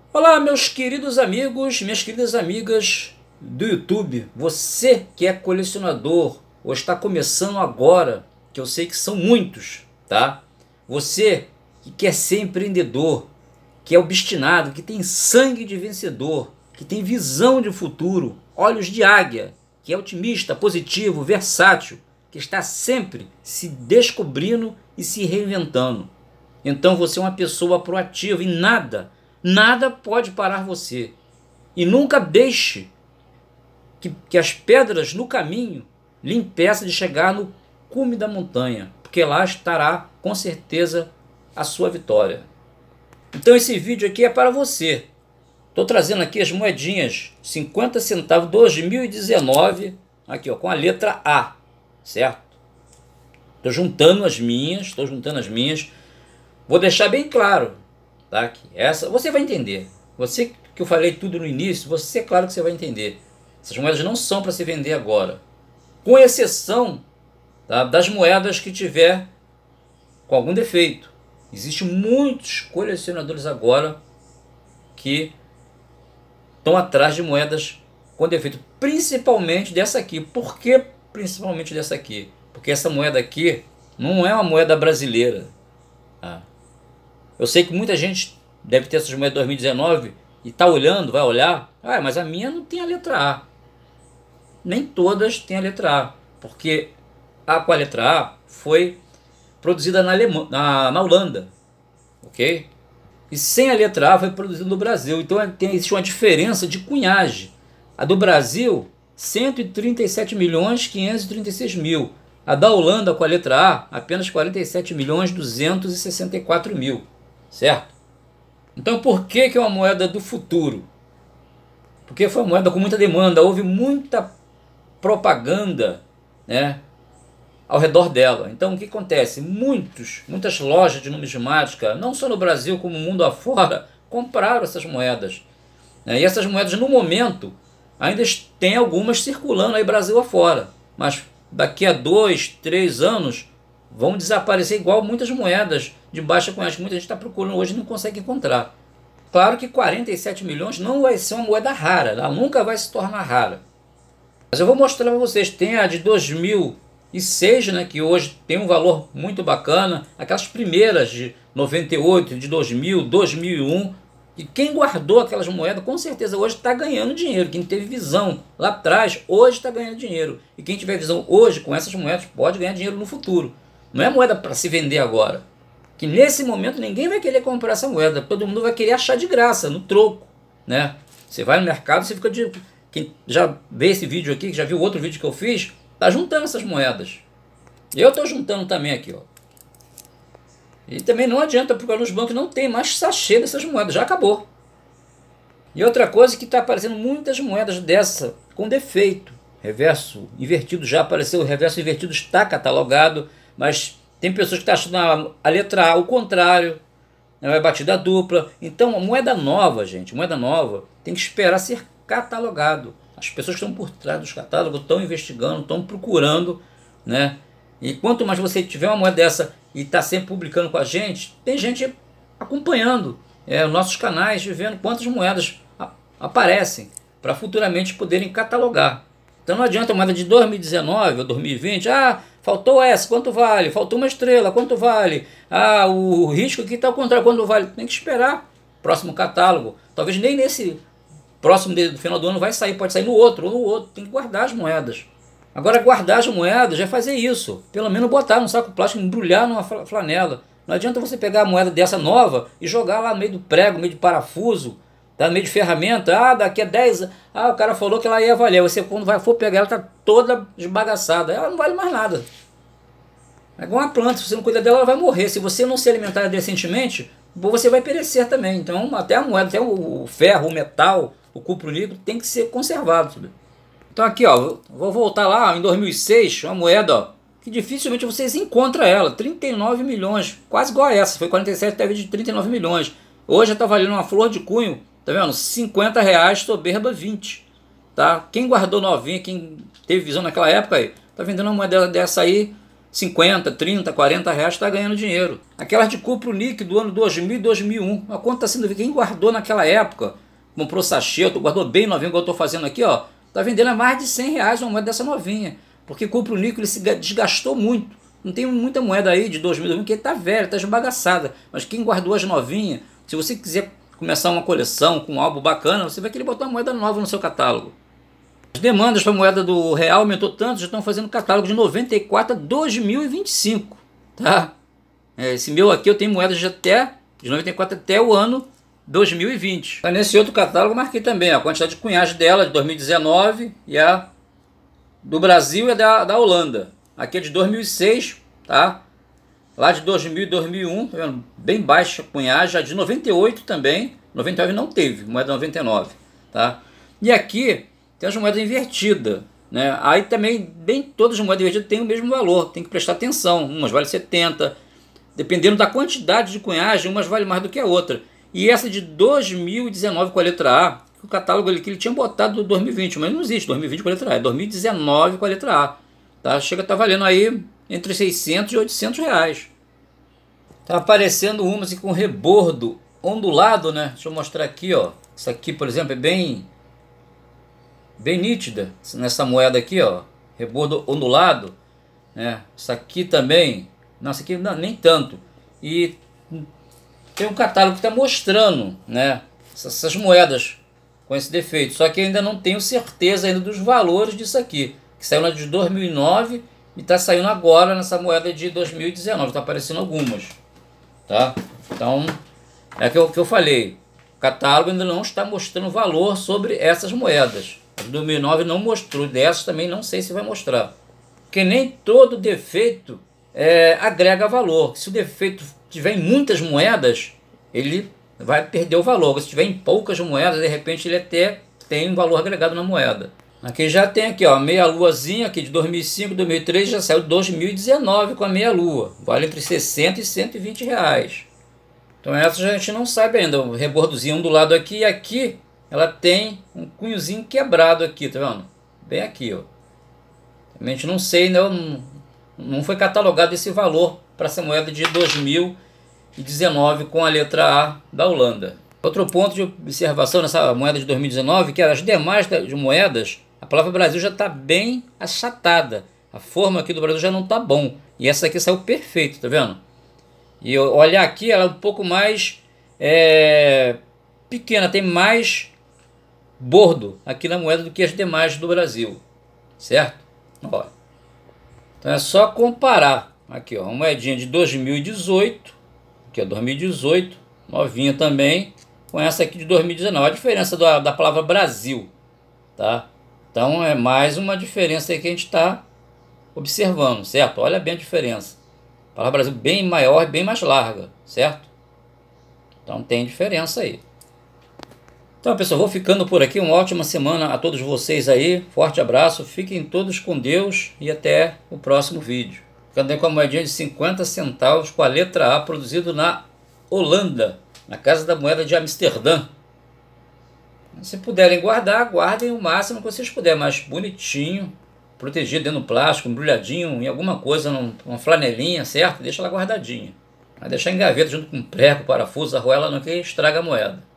Olá, meus queridos amigos, minhas queridas amigas do YouTube. Você que é colecionador ou está começando agora, que eu sei que são muitos, tá? Você que quer ser empreendedor, que é obstinado, que tem sangue de vencedor, que tem visão de futuro, olhos de águia, que é otimista, positivo, versátil, que está sempre se descobrindo e se reinventando. Então você é uma pessoa proativa e nada pode parar você. E nunca deixe que as pedras no caminho lhe impeçam de chegar no cume da montanha, porque lá estará com certeza a sua vitória. Então esse vídeo aqui é para você. Estou trazendo aqui as moedinhas 50 centavos 2019, aqui ó, com a letra A, certo? Estou juntando as minhas, Vou deixar bem claro, tá? Que essa você vai entender. Você que eu falei tudo no início, você é claro que você vai entender. Essas moedas não são para se vender agora, com exceção, tá, das moedas que tiver com algum defeito. Existem muitos colecionadores agora que estão atrás de moedas com defeito, principalmente dessa aqui. Por que principalmente dessa aqui? Porque essa moeda aqui não é uma moeda brasileira. Tá? Eu sei que muita gente deve ter essas moedas de 2019 e está olhando, vai olhar, mas a minha não tem a letra A. Nem todas têm a letra A, porque a com a letra A foi produzida na Holanda, ok? E sem a letra A foi produzida no Brasil, então existe uma diferença de cunhagem. A do Brasil, 137 milhões 536 mil. A da Holanda com a letra A, apenas 47 milhões 264 mil. Certo? Então por que é uma moeda do futuro? Porque foi uma moeda com muita demanda, houve muita propaganda, né, ao redor dela. Então o que acontece? Muitas lojas de numismática, não só no Brasil como no mundo afora, compraram essas moedas. E essas moedas no momento ainda tem algumas circulando aí Brasil afora, mas daqui a 2, 3 anos vão desaparecer igual muitas moedas de baixa cunhagem que muita gente está procurando hoje e não consegue encontrar. Claro que 47 milhões não vai ser uma moeda rara, ela nunca vai se tornar rara. Mas eu vou mostrar para vocês, tem a de 2006, né, que hoje tem um valor muito bacana, aquelas primeiras de 98, de 2000, 2001, e quem guardou aquelas moedas com certeza hoje está ganhando dinheiro. Quem teve visão lá atrás, hoje está ganhando dinheiro. E quem tiver visão hoje com essas moedas pode ganhar dinheiro no futuro. Não é moeda para se vender agora. Que nesse momento ninguém vai querer comprar essa moeda. Todo mundo vai querer achar de graça, no troco, né? Você vai no mercado, você fica de... Quem já vê esse vídeo aqui, que já viu outro vídeo que eu fiz, tá juntando essas moedas. Eu estou juntando também aqui, ó. E também não adianta, porque nos bancos não tem mais sachê dessas moedas, já acabou. E outra coisa que está aparecendo muitas moedas dessa com defeito. Reverso invertido já apareceu, o reverso invertido está catalogado, mas tem pessoas que estão achando a letra A o contrário, não é batida dupla. Então, a moeda nova, gente, moeda nova, tem que esperar ser catalogado. As pessoas que estão por trás dos catálogos estão investigando, estão procurando, né? E quanto mais você tiver uma moeda dessa e está sempre publicando com a gente, tem gente acompanhando nossos canais, vendo quantas moedas aparecem, para futuramente poderem catalogar. Então não adianta moeda de 2019 ou 2020, faltou essa, quanto vale? Faltou uma estrela, quanto vale? O risco aqui está ao contrário, quanto vale? Tem que esperar o próximo catálogo. Talvez nem nesse próximo do final do ano vai sair, pode sair no outro ou no outro. Tem que guardar as moedas. Agora guardar as moedas é fazer isso, pelo menos botar num saco plástico, embrulhar numa flanela. Não adianta você pegar a moeda dessa nova e jogar lá no meio do prego, no meio de parafuso, tá, no meio de ferramenta. Daqui a 10 anos, o cara falou que ela ia valer. Você quando for pegar ela tá toda esbagaçada, ela não vale mais nada. É igual uma planta, se você não cuidar dela, ela vai morrer. Se você não se alimentar decentemente, você vai perecer também. Então até a moeda, até o ferro, o metal, o cupro líquido tem que ser conservado, sabe? Então aqui, ó, vou voltar lá em 2006, uma moeda, ó, que dificilmente vocês encontram ela, 39 milhões, quase igual a essa, foi 47, teve de 39 milhões. Hoje está valendo uma flor de cunho, tá vendo? 50 reais, soberba 20, tá? Quem guardou novinha, quem teve visão naquela época aí, tá vendendo uma moeda dessa aí 50, 30, 40 reais está ganhando dinheiro. Aquelas de cupro líquido do ano 2000 e 2001, a conta está sendo, quem guardou naquela época, comprou sachê, guardou bem novinho, que eu estou fazendo aqui, ó, está vendendo a mais de 100 reais uma moeda dessa novinha, porque cupro líquido ele se desgastou muito. Não tem muita moeda aí de 2001 que está velha, está esbagaçada, mas quem guardou as novinhas, se você quiser começar uma coleção com um álbum bacana, você vai querer botar uma moeda nova no seu catálogo. As demandas para a moeda do real aumentou tanto, já estão fazendo catálogo de 94 a 2025, tá? Esse meu aqui eu tenho moedas de 94 até o ano 2020. Tá, nesse outro catálogo eu marquei também a quantidade de cunhagem dela de 2019 e a do Brasil e a da Holanda. Aqui é de 2006, tá? Lá de 2000 e 2001, tá vendo? Bem baixa a cunhagem, a de 98 também, 99 não teve, moeda 99, tá? E aqui tem as moedas invertidas, né? Aí também, bem todas as moedas invertidas têm o mesmo valor, tem que prestar atenção, umas valem 70, dependendo da quantidade de cunhagem, umas valem mais do que a outra. E essa de 2019 com a letra A, o catálogo ele tinha botado do 2020, mas não existe 2020 com a letra A, é 2019 com a letra A, tá? Chega a estar valendo aí entre 600 e 800 reais. Tá aparecendo umas com rebordo ondulado, né? Deixa eu mostrar aqui, ó. Isso aqui, por exemplo, é bem nítida nessa moeda aqui, ó, rebordo ondulado, né? Isso aqui também, não, isso aqui não, nem tanto. E tem um catálogo que está mostrando, né, essas moedas com esse defeito, só que ainda não tenho certeza ainda dos valores disso aqui, que saiu na de 2009 e está saindo agora nessa moeda de 2019, está aparecendo algumas, tá? Então, é o que eu falei, o catálogo ainda não está mostrando valor sobre essas moedas. A de 2009 não mostrou, dessas também não sei se vai mostrar. Porque nem todo defeito agrega valor. Se o defeito tiver em muitas moedas, ele vai perder o valor. Se tiver em poucas moedas, de repente ele até tem um valor agregado na moeda. Aqui já tem aqui, ó, meia luazinha aqui de 2005, 2003, já saiu 2019 com a meia lua. Vale entre 60 e 120 reais. Então essa a gente não sabe ainda. O rebordozinho do lado aqui e aqui ela tem um cunhozinho quebrado aqui, tá vendo? Bem aqui, ó. A gente não sei, não foi catalogado esse valor para essa moeda de 2019 com a letra A da Holanda. Outro ponto de observação nessa moeda de 2019, que as demais de moedas, a palavra Brasil já está bem achatada. A forma aqui do Brasil já não está bom. E essa aqui saiu perfeito, tá vendo? E olhar aqui, ela é um pouco mais pequena, tem mais bordo aqui na moeda do que as demais do Brasil, certo? Ó. Então é só comparar aqui, ó, uma moedinha de 2018, aqui é 2018, novinha também, com essa aqui de 2019. A diferença da palavra Brasil, tá? Então é mais uma diferença aí que a gente está observando, certo? Olha bem a diferença. A palavra Brasil bem maior e bem mais larga, certo? Então tem diferença aí. Então, pessoal, vou ficando por aqui. Uma ótima semana a todos vocês aí. Forte abraço. Fiquem todos com Deus e até o próximo vídeo. Ficando aí com a moedinha de 50 centavos com a letra A, produzido na Holanda, na Casa da Moeda de Amsterdã. Se puderem guardar, guardem o máximo que vocês puderem, mas bonitinho, protegido dentro do plástico, embrulhadinho em alguma coisa, uma flanelinha, certo? Deixa ela guardadinha. Vai deixar em gaveta junto com prego, parafuso, arruela, não que estraga a moeda.